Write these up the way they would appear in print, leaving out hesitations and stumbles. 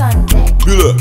Sunday. Bula.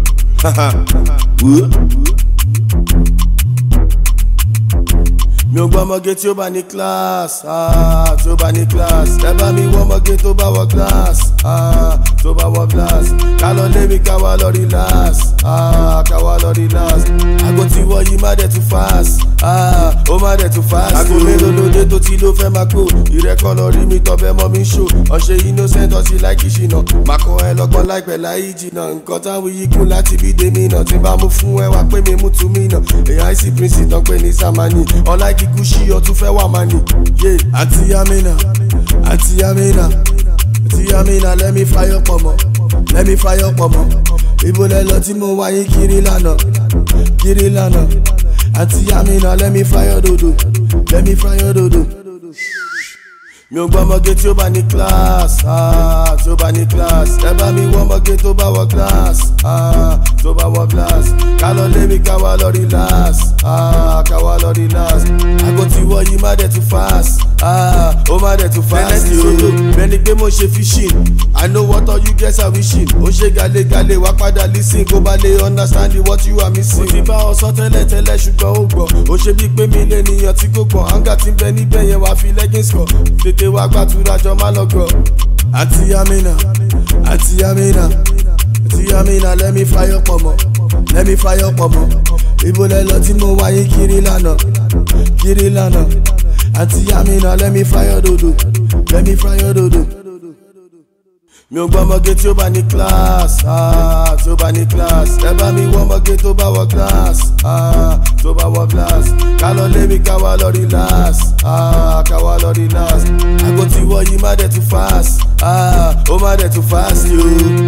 Mi ò gbọ́ ọmọge tí ó bá ní class, tí ó bá ní class. Ẹ bá mi wọ ọmọge tó bá wọ class, tó bá wọ class. Ká lọ lé mi ká wá lọ relax, ká wá lọ relax. Àgọ́ tí wọ́n yí má dẹ̀ too fast, ó má dẹ̀ too fast. Àgọ́ mélòó lóde tó ti ló fẹ́ máa kó. Ìrẹ́kọ̀ lọ rí mi tọ́bẹ̀ mọ́ mi ṣó. Ọ̀ṣẹ́ innocent ọtí láìkì ṣìnà. Màkọ́ ẹ lọ́gbọ́n láìpẹ́ láì jìnà. Nǹkan táwọn yìí kún láti bí dèmi náà. Tí bá mú fún ẹ wá pé mi mú tú mi náà. Èèyàn àìsí prince tán pé ní Samani. Ọlá kíkú ṣí ọtún fẹ́ wà máa nì. Àǹtí Amina, Àǹtí Amina, Àǹtí Amina, let me fry up Kpomo, let me fry up Kpomo. Ibo lẹ lọ tí mo wáyé kiri lánàá, kiri lánàá. Àǹtí Amina, let me fry your dodo, let me fry your dodo. Mi ò gbọ́ ọmọge tí ó bá ní class, tí ó bá ní class. Ẹ bá mi wọ ọmọge tó bá wọ class, tó bá wọ class. Ká lọ lé mi ká wá lọ relax, ká wá lọ relax. Àgọ́ tí wọ́n yí má dẹ̀ too fast, ó má dẹ̀ too fast. Bẹ́ẹ̀ni pé mo ṣe fishing, I know what all you guys are wishing. Ó ṣe gàlégàlé wá padà listen kó bá lè understand what you are missing. Mo ti bá ọ sọ tẹ́lẹ̀ ṣùgbọ́n ó gbọ́. Ó ṣe bí pé mi lè níyàn tí kò gbọ́n. Àǹgà tí ń bẹ níbẹ̀ yẹn wá fi leggings kọ̀. Tètè wá gbàtúrà jọ má lọ gọ̀. Àǹtí Amina, Àǹtí Amina, Àǹtí Amina, let me fry up Kpomo, let me fry up Kpomo. Ibo lẹ lọ tí mo wáyé kiri lánàá, kiri lánàá. Àǹtí Amina, let me fry your dodo, let me fry your dodo. Mi ò gbọ́ ọmọge tí ó bá ní class, tí ó bá ní class. Ẹ bá mi wọ ọmọge tó bá wọ class, tó bá wọ class. Ká lọ lé mi ká wá lọ relax, ká wá lọ relax. Àgọ́ tí wọ́n yí má dẹ̀ too fast, ó má dẹ̀ too fast yo.